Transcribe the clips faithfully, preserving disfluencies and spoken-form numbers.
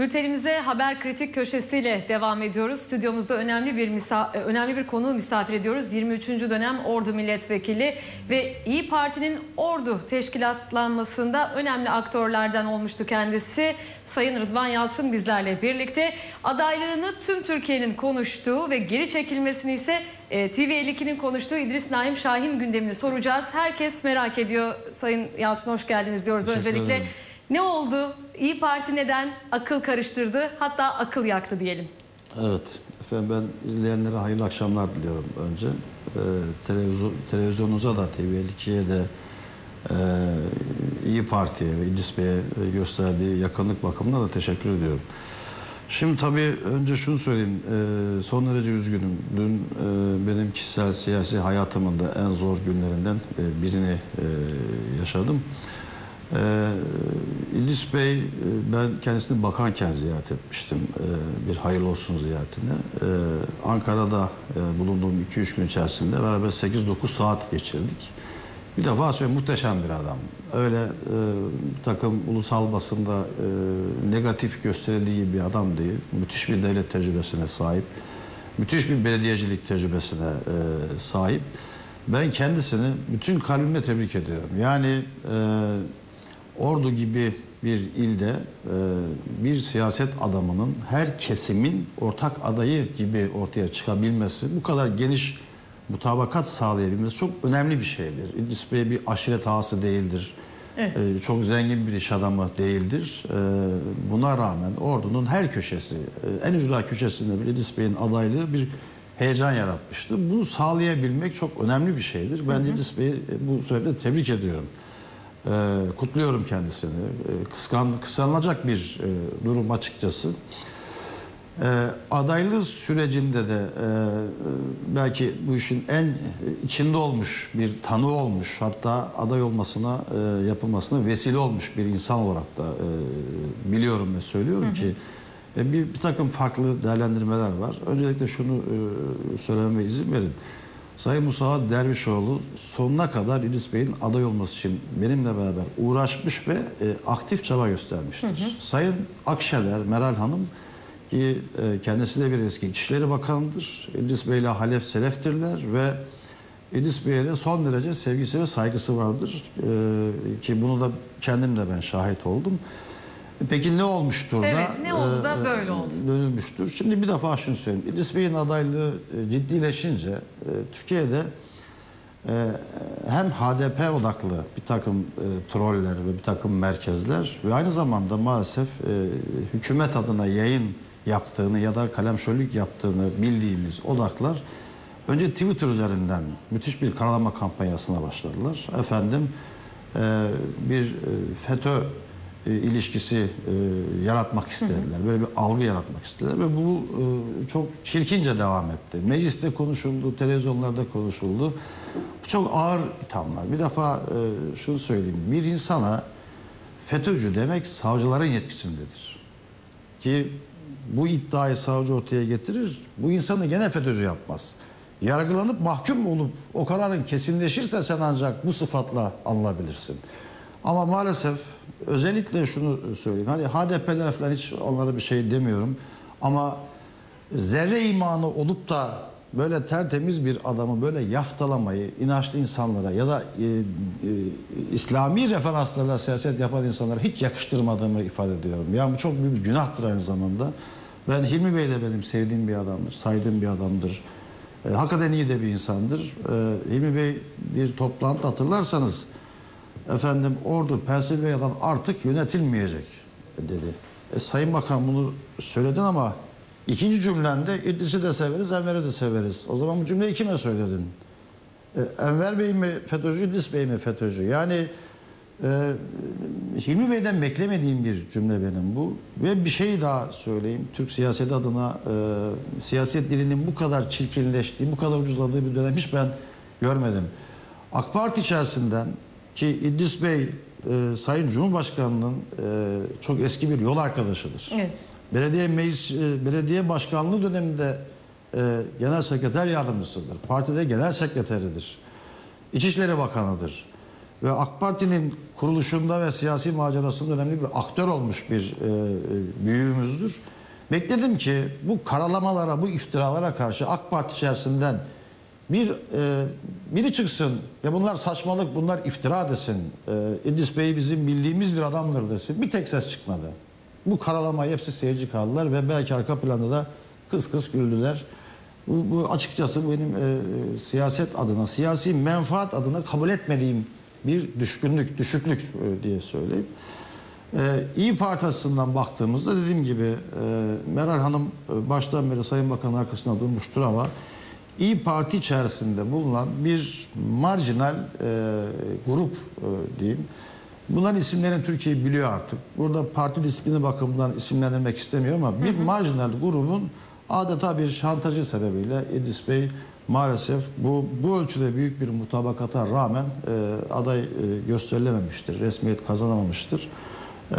Bültenimize Haber Kritik köşesiyle devam ediyoruz. Stüdyomuzda önemli bir önemli bir konuğu misafir ediyoruz. yirmi üçüncü dönem Ordu Milletvekili ve İYİ Parti'nin Ordu teşkilatlanmasında önemli aktörlerden olmuştu kendisi. Sayın Rıdvan Yalçın bizlerle birlikte. Adaylığını tüm Türkiye'nin konuştuğu ve geri çekilmesini ise T V elli iki'nin konuştuğu İdris Naim Şahin gündemini soracağız. Herkes merak ediyor. Sayın Yalçın, hoş geldiniz diyoruz öncelikle. Ederim. Ne oldu? İYİ Parti neden akıl karıştırdı? Hatta akıl yaktı diyelim. Evet. Efendim, ben izleyenlere hayırlı akşamlar diliyorum önce. Ee, televizyon, televizyonunuza da T V elli iki'ye de e, İYİ Parti'ye ve İdris Bey'e gösterdiği yakınlık bakımından da teşekkür ediyorum. Şimdi tabii önce şunu söyleyeyim. E, son derece üzgünüm. Dün e, benim kişisel siyasi hayatımın da en zor günlerinden e, birini e, yaşadım. Ee, İdris Bey, ben kendisini bakanken ziyaret etmiştim, ee, bir hayırlı olsun ziyaretine. Ee, Ankara'da e, bulunduğum iki üç gün içerisinde beraber sekiz dokuz saat geçirdik. Bir defa söyleyeyim, muhteşem bir adam. Öyle e, bir takım ulusal basında e, negatif gösterildiği gibi bir adam değil. Müthiş bir devlet tecrübesine sahip, müthiş bir belediyecilik tecrübesine e, sahip. Ben kendisini bütün kalbimle tebrik ediyorum. Yani e, Ordu gibi bir ilde e, bir siyaset adamının her kesimin ortak adayı gibi ortaya çıkabilmesi, bu kadar geniş mutabakat sağlayabilmesi çok önemli bir şeydir. İdris Bey bir aşiret ağası değildir. Evet. E, çok zengin bir iş adamı değildir. E, buna rağmen Ordu'nun her köşesi, e, en ücra köşesinde bir İdris Bey'in adaylığı bir heyecan yaratmıştı. Bunu sağlayabilmek çok önemli bir şeydir. Ben hı hı. İdris Bey'i bu sebeple tebrik ediyorum. Ee, kutluyorum kendisini. Ee, kıskan, kıskanılacak bir e, durum açıkçası. Ee, adaylığı sürecinde de e, belki bu işin en içinde olmuş bir tanığı olmuş, hatta aday olmasına, e, yapılmasına vesile olmuş bir insan olarak da e, biliyorum ve söylüyorum hı hı. ki e, bir, bir takım farklı değerlendirmeler var. Öncelikle şunu e, söylememe izin verin. Sayın Musa Dervişoğlu sonuna kadar İdris Bey'in aday olması için benimle beraber uğraşmış ve e, aktif çaba göstermiştir. Hı hı. Sayın Akşener, Meral Hanım ki e, kendisi de bir eski İçişleri Bakanı'dır. İdris Bey'le halef seleftirler ve İdris Bey'e de son derece sevgisi ve saygısı vardır. E, ki bunu da kendim de ben şahit oldum. Peki ne olmuştur evet, da? ne oldu da böyle oldu? Dönülmüştür. Şimdi bir defa şunu söyleyeyim. İdris Bey'in adaylığı ciddileşince e, Türkiye'de e, hem H D P odaklı bir takım e, troller ve bir takım merkezler ve aynı zamanda maalesef e, hükümet adına yayın yaptığını ya da kalemşörlük yaptığını bildiğimiz odaklar önce Twitter üzerinden müthiş bir karalama kampanyasına başladılar. Efendim e, bir e, FETÖ E, ilişkisi e, yaratmak istediler. Hı hı. Böyle bir algı yaratmak istediler ve bu e, çok çirkince devam etti. Mecliste konuşuldu, televizyonlarda konuşuldu. Bu çok ağır ithamlar. Bir defa e, şunu söyleyeyim. Bir insana FETÖ'cü demek savcıların yetkisindedir. Ki bu iddiayı savcı ortaya getirir. Bu insanı gene FETÖ'cü yapmaz. Yargılanıp mahkum olup o kararın kesinleşirse sen ancak bu sıfatla anılabilirsin. Ama maalesef özellikle şunu söyleyeyim. Hani H D P'ler falan hiç onlara bir şey demiyorum. Ama zerre imanı olup da böyle tertemiz bir adamı böyle yaftalamayı inançlı insanlara ya da e, e, İslami referanslarla siyaset yapan insanlara hiç yakıştırmadığımı ifade ediyorum. Yani bu çok büyük bir günahtır aynı zamanda. Ben Hilmi Bey de benim sevdiğim bir adamdır, saydığım bir adamdır. E, hakikaten iyi de bir insandır. E, Hilmi Bey bir toplantı hatırlarsanız efendim Ordu Pensilvanya'dan artık yönetilmeyecek dedi. E, Sayın Bakan bunu söyledin ama ikinci cümlende İdris'i de severiz, Enver'i de severiz. O zaman bu cümleyi kime söyledin? E, Enver Bey mi FETÖ'cü, İdris Bey mi FETÖ'cü? Yani e, Hilmi Bey'den beklemediğim bir cümle benim bu. Ve bir şey daha söyleyeyim. Türk siyaseti adına e, siyaset dilinin bu kadar çirkinleştiği, bu kadar ucuzladığı bir dönem hiç ben görmedim. AK Parti içerisinden ki İdris Bey e, Sayın Cumhurbaşkanı'nın e, çok eski bir yol arkadaşıdır. Evet. Belediye meclis, e, belediye başkanlığı döneminde e, genel sekreter yardımcısıdır. Partide genel sekreteridir. İçişleri Bakanı'dır. ve AK Parti'nin kuruluşunda ve siyasi macerasında önemli bir aktör olmuş bir e, büyüğümüzdür. Bekledim ki bu karalamalara, bu iftiralara karşı AK Parti içerisinden bir e, biri çıksın ve bunlar saçmalık, bunlar iftira desin. E, İdris Bey bizim bildiğimiz bir adamdır desin. Bir tek ses çıkmadı. Bu karalamayı hepsi seyirci kaldılar ve belki arka planda da kıs kıs güldüler. Bu, bu açıkçası benim e, siyaset adına, siyasi menfaat adına kabul etmediğim bir düşkünlük, düşüklük e, diye söyleyeyim. E, İYİ Parti açısından baktığımızda dediğim gibi e, Meral Hanım e, baştan beri Sayın Bakan'ın arkasında durmuştur ama İYİ Parti içerisinde bulunan bir marjinal e, grup e, diyeyim. Bunların isimlerini Türkiye biliyor artık. Burada parti disiplini bakımından isimlendirmek istemiyorum ama bir marjinal grubun adeta bir şantajı sebebiyle İdris Bey maalesef bu bu ölçüde büyük bir mutabakata rağmen e, aday e, gösterilememiştir, resmiyet kazanamamıştır. E,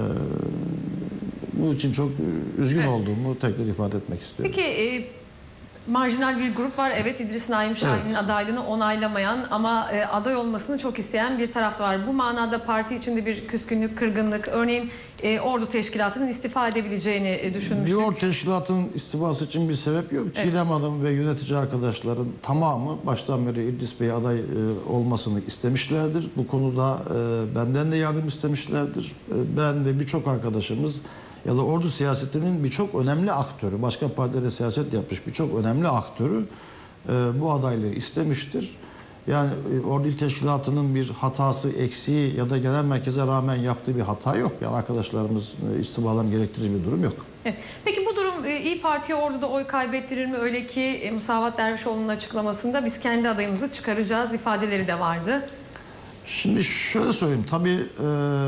bu için çok üzgün evet. olduğumu tekrar ifade etmek istiyorum. Peki e, marjinal bir grup var. Evet, İdris Naim Şahin'in evet. adaylığını onaylamayan ama e, aday olmasını çok isteyen bir taraf var. Bu manada parti içinde bir küskünlük, kırgınlık, örneğin e, Ordu Teşkilatı'nın istifa edebileceğini e, düşünmüştük. Bir Ordu Teşkilatı'nın istifası için bir sebep yok. Evet. Çiğdem Hanım ve yönetici arkadaşların tamamı baştan beri İdris Bey aday e, olmasını istemişlerdir. Bu konuda e, benden de yardım istemişlerdir. E, ben ve birçok arkadaşımız ya da ordu siyasetinin birçok önemli aktörü, başka partilere siyaset yapmış birçok önemli aktörü e, bu adaylığı istemiştir. Yani e, Ordu İl Teşkilatı'nın bir hatası, eksiği ya da genel merkeze rağmen yaptığı bir hata yok. Yani arkadaşlarımız e, istifalarını gerektirecek bir durum yok. Evet. Peki bu durum e, İYİ Parti'ye Ordu'da oy kaybettirir mi? Öyle ki e, Musavat Dervişoğlu'nun açıklamasında biz kendi adayımızı çıkaracağız ifadeleri de vardı. Şimdi şöyle söyleyeyim, tabii e,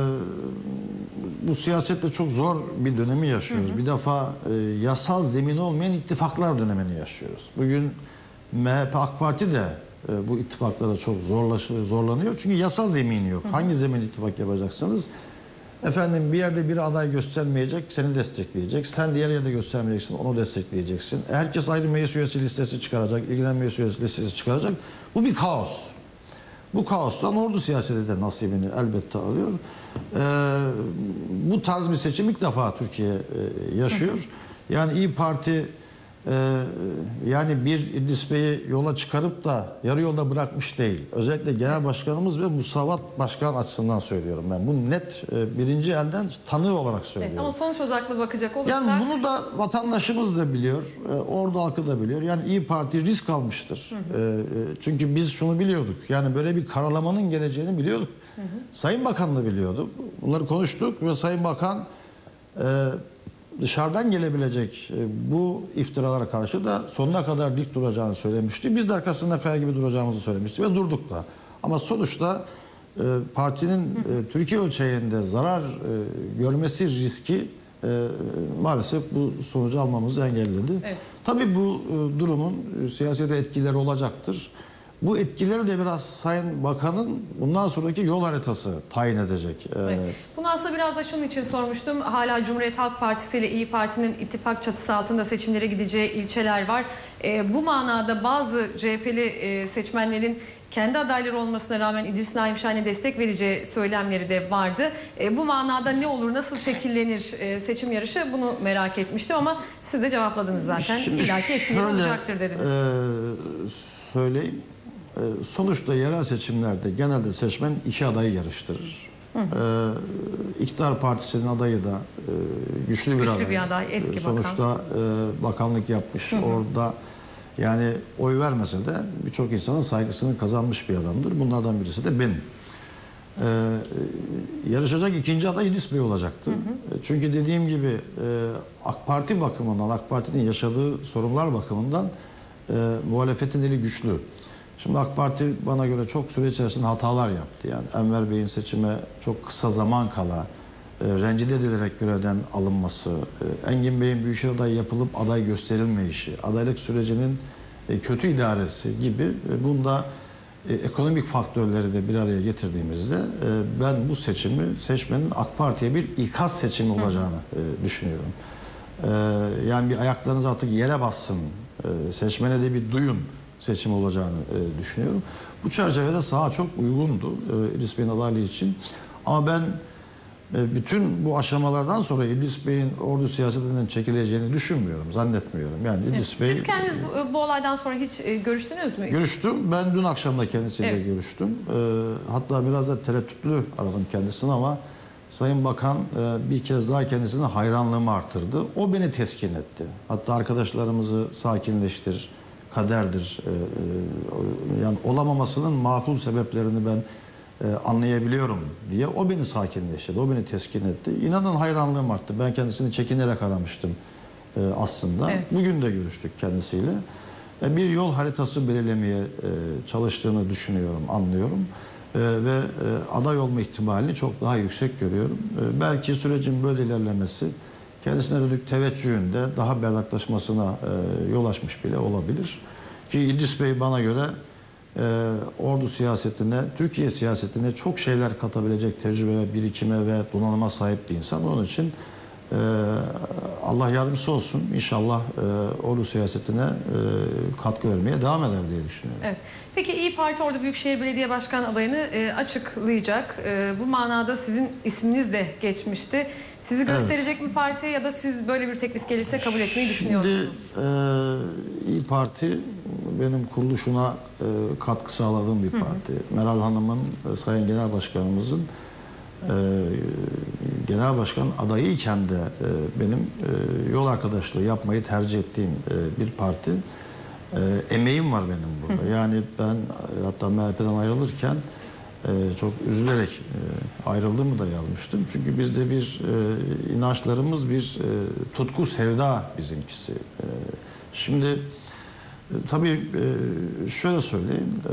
bu siyasette çok zor bir dönemi yaşıyoruz. Hı hı. Bir defa e, yasal zemini olmayan ittifaklar dönemini yaşıyoruz. Bugün M H P, AK Parti de e, bu ittifaklara çok zorlaşıyor, zorlanıyor. Çünkü yasal zemini yok. Hı hı. Hangi zemin ittifak yapacaksınız? Efendim bir yerde bir aday göstermeyecek, seni destekleyecek. Sen diğer yerde göstermeyeceksin, onu destekleyeceksin. Herkes ayrı meclis üyesi listesi çıkaracak, ilgilenen meclis üyesi listesi çıkaracak. Bu bir kaos. Bu kaostan ordu siyaseti de nasibini elbette alıyor. Ee, bu tarz bir seçim ilk defa Türkiye e, yaşıyor. Yani İYİ Parti e, yani bir İdris Bey'i yola çıkarıp da yarı yolda bırakmış değil. Özellikle Genel Başkanımız ve Musavat Başkan açısından söylüyorum ben. Bu net e, birinci elden tanığı olarak söylüyorum. Evet, ama sonuç odaklı bakacak olursak... Yani bunu da vatandaşımız da biliyor, e, ordu halkı da biliyor. Yani İYİ Parti risk almıştır. Hı hı. E, çünkü biz şunu biliyorduk. Yani böyle bir karalamanın geleceğini biliyorduk. Hı hı. Sayın Bakan da biliyordu. Bunları konuştuk ve Sayın Bakan e, dışarıdan gelebilecek e, bu iftiralara karşı da sonuna kadar dik duracağını söylemişti. Biz de arkasında kaya gibi duracağımızı söylemiştik ve durduk da. Ama sonuçta e, partinin e, Türkiye ölçeğinde zarar e, görmesi riski e, maalesef bu sonucu almamızı engelledi. Evet. Tabii bu e, durumun e, siyasete etkileri olacaktır. Bu etkileri de biraz Sayın Bakan'ın bundan sonraki yol haritası tayin edecek. Evet. Bunu aslında biraz da şunun için sormuştum. Hala Cumhuriyet Halk Partisi ile İYİ Parti'nin ittifak çatısı altında seçimlere gideceği ilçeler var. E, bu manada bazı C H P'li e, seçmenlerin kendi adayları olmasına rağmen İdris Naim Şahin'e destek vereceği söylemleri de vardı. E, bu manada ne olur, nasıl şekillenir e, seçim yarışı, bunu merak etmiştim ama siz de cevapladınız zaten. İllaki etkili olacaktır dediniz. E, söyleyeyim. Sonuçta yerel seçimlerde genelde seçmen iki adayı yarıştırır. Hı hı. Ee, İktidar Partisi'nin adayı da e, güçlü bir güçlü aday. bir aday, eski Sonuçta bakan. e, bakanlık yapmış. Hı hı. Orada yani oy vermese de birçok insanın saygısını kazanmış bir adamdır. Bunlardan birisi de benim. Ee, yarışacak ikinci aday İdris Bey olacaktı. Hı hı. Çünkü dediğim gibi e, AK Parti bakımından, AK Parti'nin yaşadığı sorunlar bakımından e, muhalefetin eli güçlü. Şimdi AK Parti bana göre çok süre içerisinde hatalar yaptı. Yani Enver Bey'in seçime çok kısa zaman kala e, rencide edilerek görevden alınması, e, Engin Bey'in Büyükşehir adayı yapılıp aday gösterilmeyişi, adaylık sürecinin e, kötü idaresi gibi e, bunda e, ekonomik faktörleri de bir araya getirdiğimizde e, ben bu seçimi seçmenin AK Parti'ye bir ikaz seçimi olacağını e, düşünüyorum. E, yani bir ayaklarınız artık yere bassın, e, seçmene de bir duyun seçim olacağını e, düşünüyorum. Bu çerçevede saha çok uygundu e, İdris Bey'in adaylığı için. Ama ben e, bütün bu aşamalardan sonra İdris Bey'in ordu siyasetinden çekileceğini düşünmüyorum, zannetmiyorum. Yani İdris Evet. Bey... Siz kendiniz bu, bu olaydan sonra hiç e, görüştünüz mü? Görüştüm. Ben dün akşam da kendisiyle Evet. görüştüm. E, hatta biraz da tereddütlü aradım kendisini ama Sayın Bakan e, bir kez daha kendisine hayranlığımı artırdı. O beni teskin etti. Hatta arkadaşlarımızı sakinleştir, kaderdir. E, e, yani olamamasının makul sebeplerini ben e, anlayabiliyorum diye. O beni sakinleştirdi, o beni teskin etti. İnanın hayranlığım arttı. Ben kendisini çekinerek aramıştım e, aslında. Evet. Bugün de görüştük kendisiyle. E, bir yol haritası belirlemeye e, çalıştığını düşünüyorum, anlıyorum. Ee, ve e, aday olma ihtimalini çok daha yüksek görüyorum. Ee, belki sürecin böyle ilerlemesi kendisine dönük teveccühünde daha berraklaşmasına e, yol açmış bile olabilir. Ki İdris Bey bana göre e, ordu siyasetine, Türkiye siyasetine çok şeyler katabilecek tecrübe, birikime ve donanıma sahip bir insan. Onun için e, Allah yardımcısı olsun. İnşallah e, ordu siyasetine e, katkı vermeye devam eder diye düşünüyorum. Evet. Peki İYİ Parti Ordu Büyükşehir Belediye Başkan adayını e, açıklayacak. E, bu manada sizin isminiz de geçmişti. Sizi gösterecek mi partiye ya da siz böyle bir teklif gelirse kabul etmeyi düşünüyor musunuz? Şimdi e, İYİ Parti benim kuruluşuna e, katkı sağladığım bir parti. Hı hı. Meral Hanım'ın, e, Sayın Genel Başkanımızın e, Genel Başkan adayıyken de e, benim e, yol arkadaşlığı yapmayı tercih ettiğim e, bir parti. E, emeğim var benim burada. Hı hı. Yani ben hatta M H P'den ayrılırken e, çok üzülerek e, ayrıldığımı da yazmıştım. Çünkü bizde bir e, inançlarımız bir e, tutku sevda bizimkisi. E, şimdi e, tabii e, şöyle söyleyeyim. E,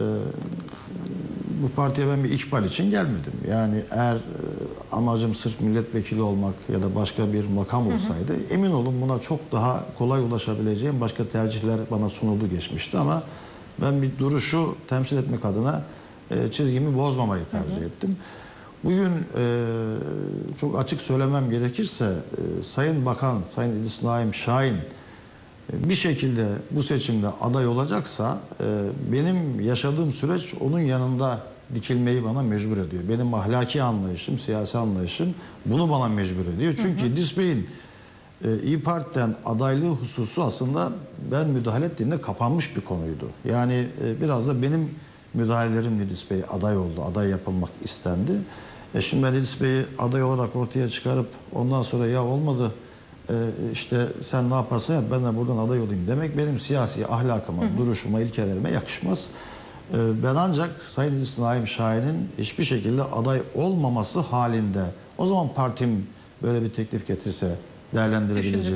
bu partiye ben bir ikbal için gelmedim. Yani eğer e, amacım sırf milletvekili olmak ya da başka bir makam olsaydı, hı hı, emin olun buna çok daha kolay ulaşabileceğim başka tercihler bana sunuldu geçmişti ama ben bir duruşu temsil etmek adına e, çizgimi bozmamayı tercih, hı hı, ettim. Bugün e, çok açık söylemem gerekirse e, Sayın Bakan, Sayın İdris Naim Şahin e, bir şekilde bu seçimde aday olacaksa e, benim yaşadığım süreç onun yanında dikilmeyi bana mecbur ediyor. Benim ahlaki anlayışım, siyasi anlayışım bunu bana mecbur ediyor. Çünkü İdris Bey'in e, İYİ Parti'den adaylığı hususu aslında ben müdahale ettiğimde kapanmış bir konuydu. Yani e, biraz da benim müdahalelerimle İdris Bey aday oldu, aday yapılmak istendi. E şimdi ben İdris Bey'i aday olarak ortaya çıkarıp ondan sonra ya olmadı e, işte sen ne yaparsan yap ben de buradan aday olayım demek benim siyasi ahlakıma, hı hı, duruşuma, ilkelerime yakışmaz. Ben ancak Sayın İdris Naim Şahin'in hiçbir şekilde aday olmaması halinde o zaman partim böyle bir teklif getirse değerlendirebileceğini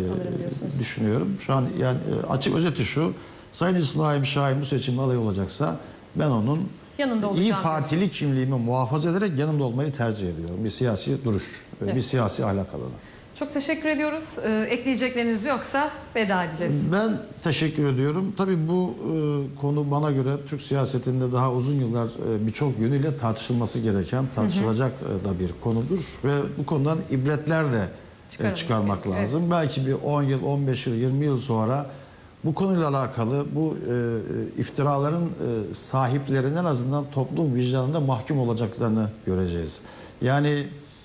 e, düşünüyorum. Şu an yani açık özeti şu, Sayın İdris Naim Şahin bu seçimde aday olacaksa ben onun İYİ Partili kimliğimi muhafaza ederek yanında olmayı tercih ediyorum. Bir siyasi duruş, evet, bir siyasi ahlak alanı. Çok teşekkür ediyoruz. Ee, ekleyecekleriniz yoksa veda edeceğiz. Ben teşekkür ediyorum. Tabii bu e, konu bana göre Türk siyasetinde daha uzun yıllar e, birçok yönüyle tartışılması gereken, tartışılacak, hı hı, da bir konudur. Ve bu konudan ibretler de e, çıkarmak gerekiyor, lazım. Evet. Belki bir on yıl, on beş yıl, yirmi yıl sonra bu konuyla alakalı bu e, iftiraların e, sahiplerinin en azından toplum vicdanında mahkum olacaklarını göreceğiz. Yani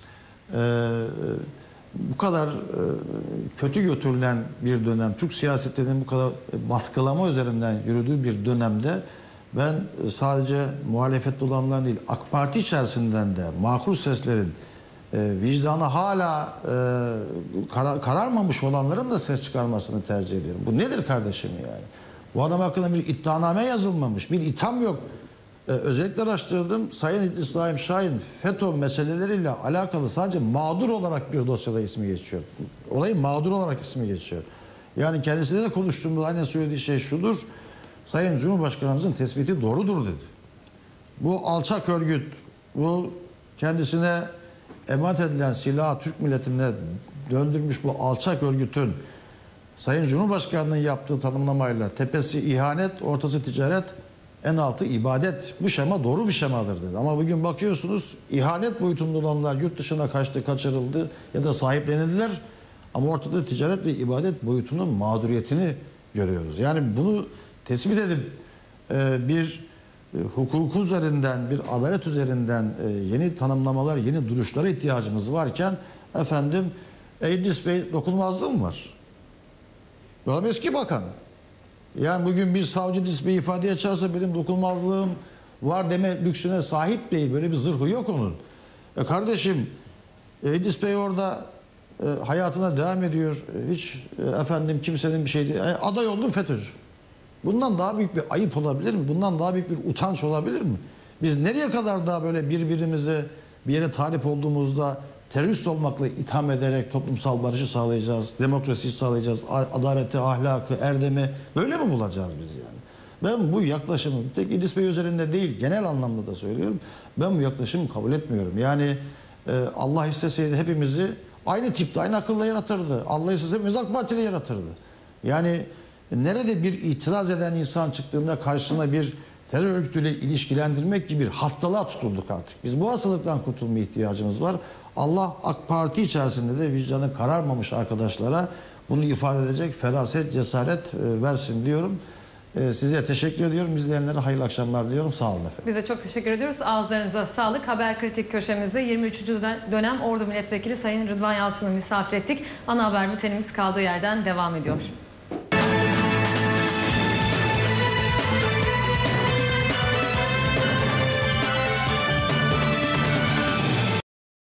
e, bu kadar e, kötü götürülen bir dönem, Türk siyasetinin bu kadar baskılama üzerinden yürüdüğü bir dönemde ben sadece muhalefette olanların değil, AK Parti içerisinden de makul seslerin, e, vicdanı hala e, karar, kararmamış olanların da ses çıkarmasını tercih ediyorum. Bu nedir kardeşim yani? Bu adam hakkında bir iddianame yazılmamış, bir itham yok. Ee, özellikle araştırdım. Sayın İdris Naim Şahin FETÖ meseleleriyle alakalı sadece mağdur olarak bir dosyada ismi geçiyor. Olayın mağdur olarak ismi geçiyor. Yani kendisiyle de konuştuğumda aynen söylediği şey şudur. Sayın Cumhurbaşkanımızın tespiti doğrudur dedi. Bu alçak örgüt, bu kendisine emanet edilen silahı Türk milletine döndürmüş bu alçak örgütün Sayın Cumhurbaşkanı'nın yaptığı tanımlamayla tepesi ihanet, ortası ticaret, en altı ibadet. Bu şema doğru bir şemadır dedi. Ama bugün bakıyorsunuz ihanet boyutunda olanlar yurt dışına kaçtı, kaçırıldı ya da sahiplenildiler. Ama ortada ticaret ve ibadet boyutunun mağduriyetini görüyoruz. Yani bunu tespit edip e, bir e, hukuku üzerinden, bir adalet üzerinden e, yeni tanımlamalar, yeni duruşlara ihtiyacımız varken efendim İdris Bey dokunulmazlığı mı var? Bu adam eski bakan. Yani bugün bir savcı İdris Bey ifadeye çağırsa benim dokunulmazlığım var deme lüksüne sahip değil. Böyle bir zırhı yok onun. E kardeşim e, İdris Bey orada e, hayatına devam ediyor. E, hiç e, efendim kimsenin bir şey değil. E, aday oldum FETÖ'cü. Bundan daha büyük bir ayıp olabilir mi? Bundan daha büyük bir utanç olabilir mi? Biz nereye kadar daha böyle birbirimize bir yere talip olduğumuzda terörist olmakla itham ederek toplumsal barışı sağlayacağız, demokrasiyi sağlayacağız, adaleti, ahlakı, erdemi böyle mi bulacağız biz yani? Ben bu yaklaşımı tek İdris Bey üzerinde değil, genel anlamda da söylüyorum. Ben bu yaklaşımı kabul etmiyorum. Yani e, Allah isteseydi hepimizi aynı tipte, aynı akılla yaratırdı. Allah isteseydi hepimizi AK Parti'yle yaratırdı. Yani nerede bir itiraz eden insan çıktığında karşısına bir terör örgütüyle ilişkilendirmek gibi bir hastalığa tutulduk artık. Biz bu hastalıktan kurtulmaya ihtiyacımız var. Allah AK Parti içerisinde de vicdanı kararmamış arkadaşlara bunu ifade edecek feraset, cesaret versin diyorum. Size teşekkür ediyorum. İzleyenlere hayırlı akşamlar diliyorum. Sağ olun efendim. Biz de çok teşekkür ediyoruz. Ağızlarınıza sağlık. Haber Kritik köşemizde yirmi üçüncü dönem Ordu Milletvekili Sayın Rıdvan Yalçın'ı misafir ettik. Ana haber bültenimiz kaldığı yerden devam ediyor.